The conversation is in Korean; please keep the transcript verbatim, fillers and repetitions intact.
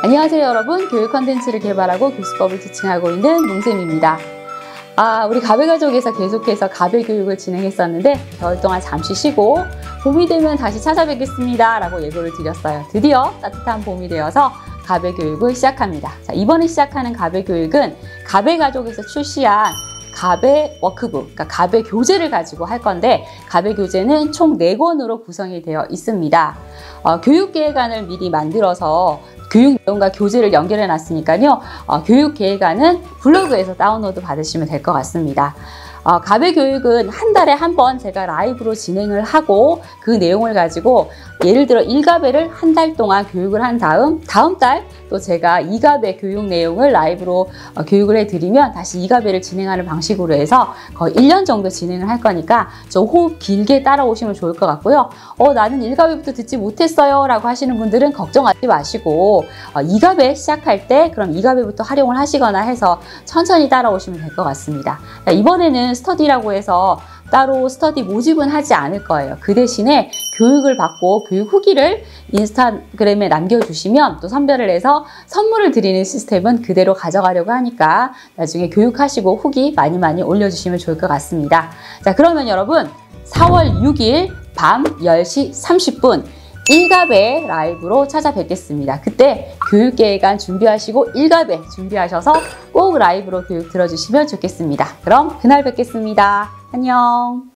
안녕하세요 여러분, 교육 컨텐츠를 개발하고 교수법을 지칭하고 있는 몽쌤입니다. 아, 우리 가베가족에서 계속해서 가베 교육을 진행했었는데 겨울 동안 잠시 쉬고 봄이 되면 다시 찾아뵙겠습니다 라고 예고를 드렸어요. 드디어 따뜻한 봄이 되어서 가베 교육을 시작합니다. 자, 이번에 시작하는 가베 교육은 가베가족에서 출시한 가베 워크북, 그러니까 가베 교재를 가지고 할 건데, 가베 교재는 총 네 권으로 구성이 되어 있습니다. 어, 교육계획안을 미리 만들어서 교육 내용과 교재를 연결해 놨으니까요. 어, 교육계획안은 블로그에서 다운로드 받으시면 될 것 같습니다. 어, 가베 교육은 한 달에 한 번 제가 라이브로 진행을 하고 그 내용을 가지고 예를 들어 일 가베를 한 달 동안 교육을 한 다음 다음 달 또 제가 이 가베 교육 내용을 라이브로 어, 교육을 해드리면 다시 이 가베를 진행하는 방식으로 해서 거의 일 년 정도 진행을 할 거니까 좀 호흡 길게 따라오시면 좋을 것 같고요. 어, 나는 일 가베부터 듣지 못했어요 라고 하시는 분들은 걱정하지 마시고 어, 이 가베 시작할 때 그럼 이 가베부터 활용을 하시거나 해서 천천히 따라오시면 될 것 같습니다. 자, 이번에는 스터디라고 해서 따로 스터디 모집은 하지 않을 거예요. 그 대신에 교육을 받고 교육 후기를 인스타그램에 남겨주시면 또 선별을 해서 선물을 드리는 시스템은 그대로 가져가려고 하니까 나중에 교육하시고 후기 많이 많이 올려주시면 좋을 것 같습니다. 자, 그러면 여러분 사월 육일 밤 열 시 삼십 분 일 가베 라이브로 찾아뵙겠습니다. 그때 교육계획안 준비하시고 일 가베 준비하셔서 꼭 라이브로 교육 들어주시면 좋겠습니다. 그럼 그날 뵙겠습니다. 안녕.